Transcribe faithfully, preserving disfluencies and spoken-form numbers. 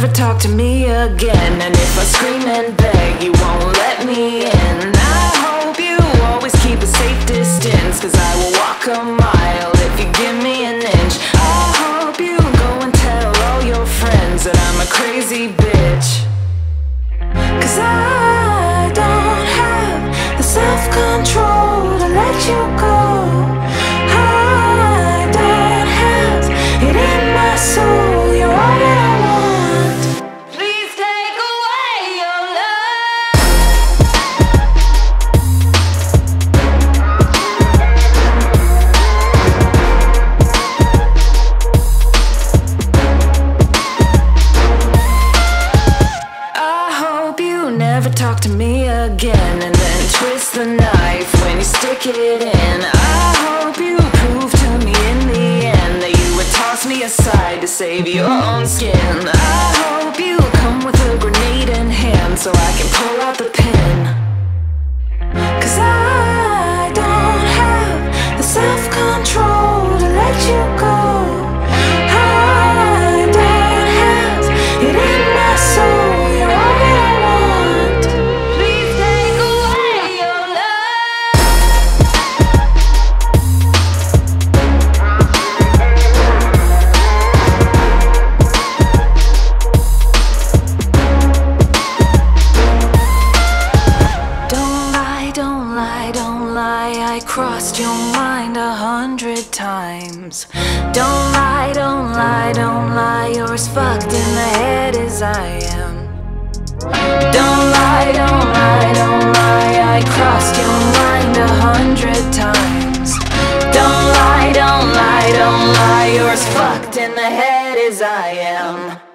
talk to me again. And if I scream and beg, you won't let me in. I hope you always keep a safe distance, cause I will walk a mile if you give me an inch. I hope you go and tell all your friends that I'm a crazy bitch, cause I don't have the self-control to let you go. I don't have it in my soul. You're all that I want. Please take away your love. I hope you never talk to me again, and then twist the knife when you stick it in. I hope you prove to me in the end that you would toss me aside to save your own skin. I hope you come with a grenade in hand so I can pull out the pin, cause I don't have the self-control to let you go. I don't have it in my soul. You're all that I want. Please take away your love. Don't lie, don't lie, don't lie, I crossed your mind a hundred times. Don't lie, don't lie, don't lie, you're as fucked in the head as I am. Don't lie, don't lie, don't lie, I crossed your mind a hundred times. Don't lie, don't lie, don't lie, you're as fucked in the head as I am.